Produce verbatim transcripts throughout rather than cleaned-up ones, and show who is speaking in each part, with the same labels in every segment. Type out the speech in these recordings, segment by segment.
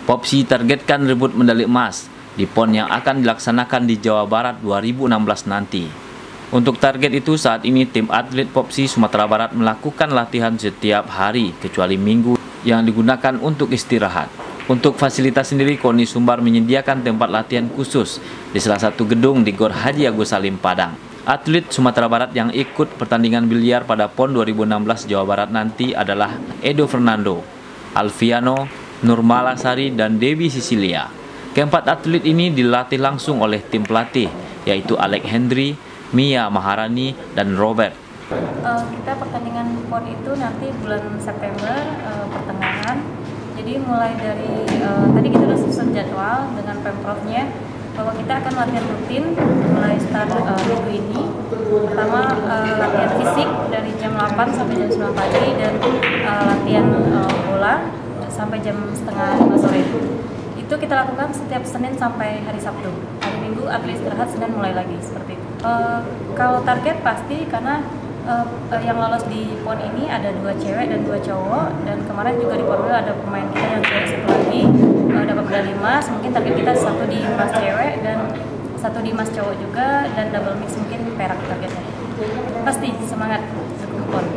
Speaker 1: Popsi targetkan rebut medali emas di PON yang akan dilaksanakan di Jawa Barat dua ribu enam belas nanti. Untuk target itu, saat ini tim atlet Popsi Sumatera Barat melakukan latihan setiap hari kecuali minggu yang digunakan untuk istirahat. Untuk fasilitas sendiri, KONI Sumbar menyediakan tempat latihan khusus di salah satu gedung di Gor Haji Agus Salim, Padang. Atlet Sumatera Barat yang ikut pertandingan biliar pada PON dua ribu enam belas Jawa Barat nanti adalah Edo Fernando, Alfiano, Nurmala Sari, dan Dewi Sisilia. Keempat atlet ini dilatih langsung oleh tim pelatih, yaitu Alex Hendry, Mia Maharani, dan Robert.
Speaker 2: Uh, kita pertandingan PON itu nanti bulan September uh, pertengahan. Jadi mulai dari uh, tadi kita sudah susun jadwal dengan Pemprovnya bahwa kita akan latihan rutin mulai start uh, minggu ini. Pertama uh, latihan fisik dari jam delapan sampai jam sembilan pagi dan uh, latihan uh, bola sampai jam setengah lima sore. Itu kita lakukan setiap Senin sampai hari Sabtu. Hari Minggu atlet istirahat, Senin mulai lagi seperti itu. Uh, kalau target pasti karena uh, uh, yang lolos di PON ini ada dua cewek dan dua cowok, dan kemarin juga di PON ada pemain kita yang juara satu lagi uh, dapat medali emas. Mungkin target kita satu di emas cewek dan satu di emas cowok juga, dan double mix mungkin perak targetnya. Pasti semangat ke PON.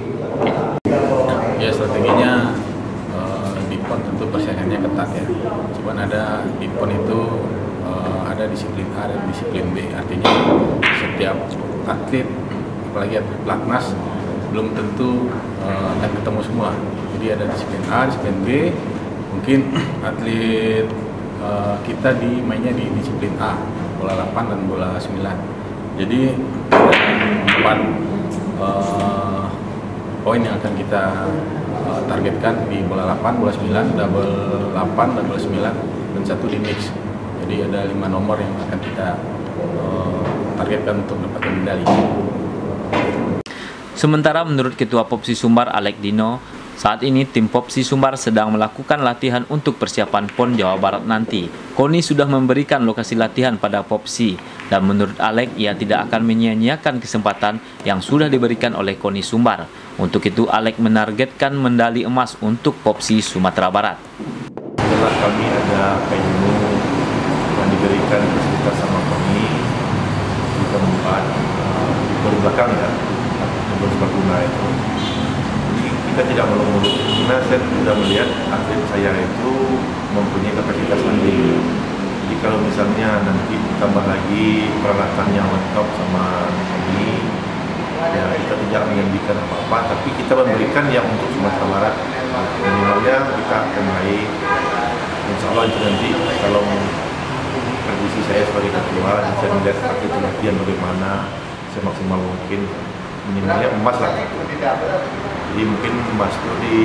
Speaker 3: Ya, strateginya di PON tentu persaingannya ketat ya. Cuman ada di PON itu uh, ada disiplin A dan disiplin B. Artinya setiap atlet, apalagi atlet pelatnas, belum tentu uh, akan ketemu semua. Jadi ada disiplin A, disiplin B. Mungkin atlet uh, kita di mainnya di disiplin A, bola delapan dan bola sembilan. Jadi ada empat uh, poin yang akan kita uh, targetkan di bola delapan, bola sembilan, double delapan, double sembilan, dan satu di mix. Jadi ada lima nomor yang akan kita uh, targetkan untuk mendapatkan medali.
Speaker 1: Sementara menurut Ketua Popsi Sumbar Alex Dino, saat ini tim Popsi Sumbar sedang melakukan latihan untuk persiapan PON Jawa Barat nanti. KONI sudah memberikan lokasi latihan pada Popsi, dan menurut Alex, ia tidak akan menyia-nyiakan kesempatan yang sudah diberikan oleh KONI Sumbar. Untuk itu, Alex menargetkan medali emas untuk Popsi Sumatera Barat.
Speaker 4: Setelah kami ada venue yang diberikan fasilitas sama KONI di tempat uh, di belakang ya, untuk serbaguna itu. Kita tidak muluk-muluk, karena saya sudah melihat atlet saya itu mempunyai kapasitas sendiri. Jadi kalau misalnya nanti ditambah lagi peralatannya lengkap sama ini, ya kita tidak menjanjikan apa-apa, tapi kita memberikan yang untuk Sumatera Barat. Minimalnya kita akan baik. Insya Allah itu nanti kalau posisi saya sebagai ketua, saya melihat atlet latihan bagaimana semaksimal mungkin, minimalnya emas lah. Jadi mungkin emas itu di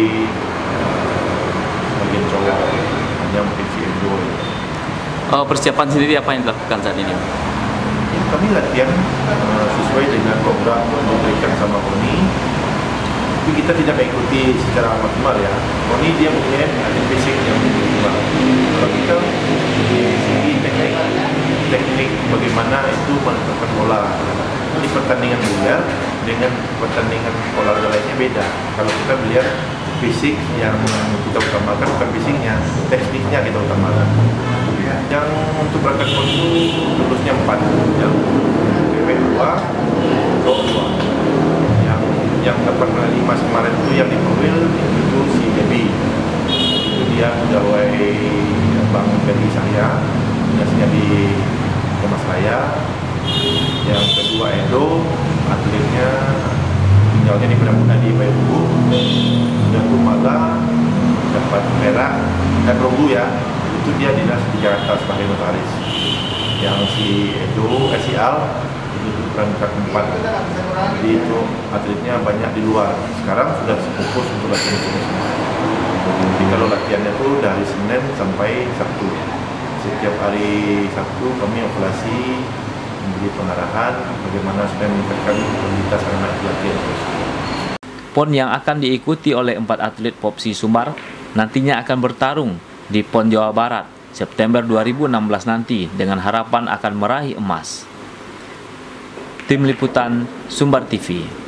Speaker 4: bagian cowok, hanya mungkin si Edo.
Speaker 1: Oh, persiapan sendiri apa yang dilakukan saat ini?
Speaker 4: Ya, kami latihan uh, sesuai dengan program yang diberikan sama KONI, tapi kita tidak mengikuti secara maksimal ya. KONI dia punya atlet fisik yang maksimal. Kalau kita di segi teknik, teknik bagaimana itu menentukan bola. Ini pertandingan biliar dengan pertandingan olahraga lainnya beda. Kalau kita biliar, fisik yang kita utamakan bukan fisiknya, tekniknya kita utamakan. Yang untuk berangkat PON itu lulusnya empat, yang P W dua, Pro dua. Yang yang dapat medali emas kemarin itu yang di Perwil itu si Debbie. Itu dia pegawai Bang Ferry saya, biasanya di Kemas Raya. Yang kedua Edo, atletnya tinggalnya di Pedamuda di Bayubu, dan Tumala dapat perak dan perunggu ya, itu dia dinas di Jakarta sebagai notaris. Yang si Edo, eh, si Al itu berangkat empat, jadi itu atletnya banyak di luar. Sekarang sudah fokus untuk latihan semua. Jadi kalau latihannya itu dari Senin sampai Sabtu. Setiap hari Sabtu kami evaluasi, memberi pengarahan bagaimana supaya meningkatkan kualitas anak latihan.
Speaker 1: PON yang akan diikuti oleh empat atlet Popsi Sumbar nantinya akan bertarung di PON Jawa Barat September dua ribu enam belas nanti dengan harapan akan meraih emas. Tim Liputan Sumbar T V.